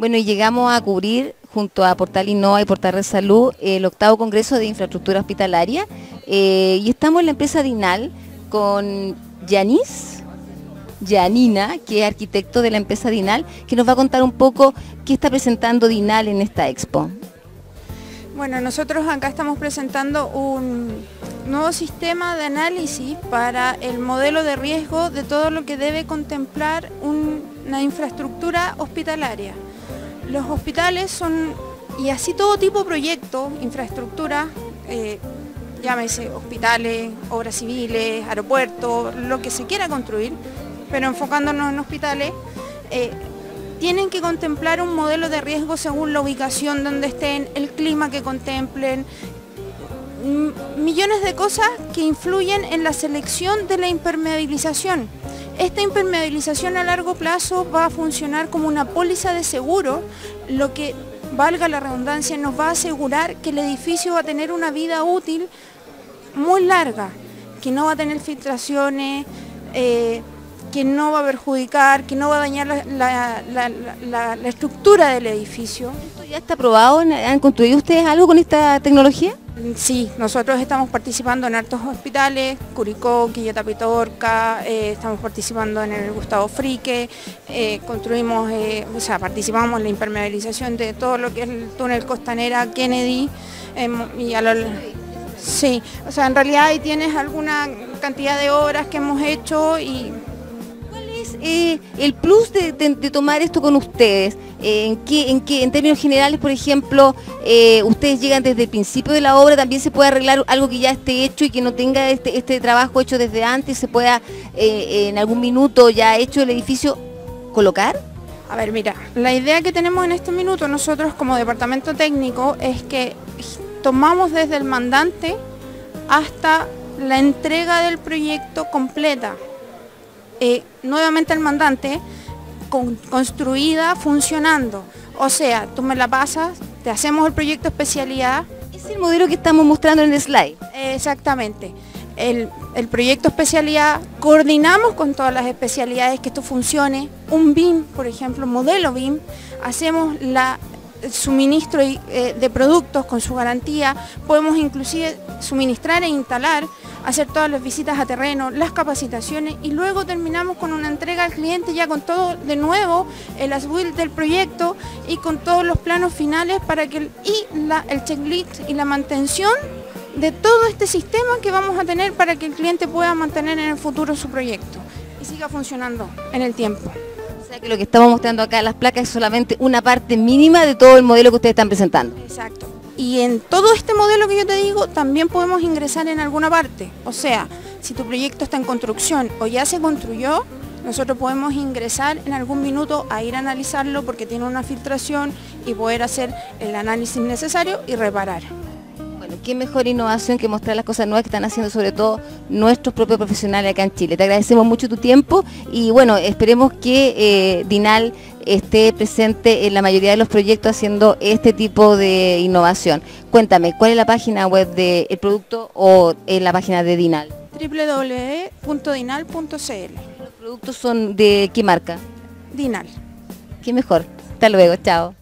Bueno, y llegamos a cubrir junto a Portal Innova y Portal Red Salud el 8º Congreso de Infraestructura Hospitalaria y estamos en la empresa Dinal con Yanina, que es arquitecto de la empresa Dinal, que nos va a contar un poco qué está presentando Dinal en esta expo. Bueno, nosotros acá estamos presentando un nuevo sistema de análisis para el modelo de riesgo de todo lo que debe contemplar una infraestructura hospitalaria. Los hospitales son, y así todo tipo de proyectos, infraestructura, llámese hospitales, obras civiles, aeropuertos, lo que se quiera construir, pero enfocándonos en hospitales, tienen que contemplar un modelo de riesgo según la ubicación donde estén, el clima que contemplen, millones de cosas que influyen en la selección de la impermeabilización. Esta impermeabilización a largo plazo va a funcionar como una póliza de seguro, lo que, valga la redundancia, nos va a asegurar que el edificio va a tener una vida útil muy larga, que no va a tener filtraciones, que no va a perjudicar, que no va a dañar la estructura del edificio. ¿Esto ya está aprobado? ¿Han construido ustedes algo con esta tecnología? Sí, nosotros estamos participando en hartos hospitales, Curicó, Quillota Pitorca, estamos participando en el Gustavo Frique, construimos, participamos en la impermeabilización de todo lo que es el túnel Costanera Kennedy, sí, en realidad ahí tienes alguna cantidad de obras que hemos hecho y... el plus de tomar esto con ustedes, en términos generales, por ejemplo, ustedes llegan desde el principio de la obra, también se puede arreglar algo que ya esté hecho y que no tenga este trabajo hecho desde antes, se pueda en algún minuto ya hecho el edificio colocar. A ver, mira, la idea que tenemos en este minuto nosotros como departamento técnico es que tomamos desde el mandante hasta la entrega del proyecto completa. Nuevamente el mandante, construida, funcionando. O sea, tú me la pasas, te hacemos el proyecto especialidad. Es el modelo que estamos mostrando en el slide. Exactamente. El proyecto especialidad, coordinamos con todas las especialidades que esto funcione. Un BIM, por ejemplo, modelo BIM, hacemos el suministro de productos con su garantía, podemos inclusive suministrar e instalar, hacer todas las visitas a terreno, las capacitaciones y luego terminamos con una entrega al cliente ya con todo de nuevo, el as-built del proyecto y con todos los planos finales para que el checklist y la mantención de todo este sistema que vamos a tener para que el cliente pueda mantener en el futuro su proyecto y siga funcionando en el tiempo. O sea que lo que estamos mostrando acá en las placas es solamente una parte mínima de todo el modelo que ustedes están presentando. Exacto. Y en todo este modelo que yo te digo, también podemos ingresar en alguna parte. O sea, si tu proyecto está en construcción o ya se construyó, nosotros podemos ingresar en algún minuto a ir a analizarlo porque tiene una filtración y poder hacer el análisis necesario y reparar. Bueno, qué mejor innovación que mostrar las cosas nuevas que están haciendo sobre todo nuestros propios profesionales acá en Chile. Te agradecemos mucho tu tiempo y bueno, esperemos que Dinal esté presente en la mayoría de los proyectos haciendo este tipo de innovación. Cuéntame, ¿cuál es la página web del producto o en la página de Dinal? www.dinal.cl. ¿Los productos son de qué marca? Dinal. Qué mejor. Hasta luego, chao.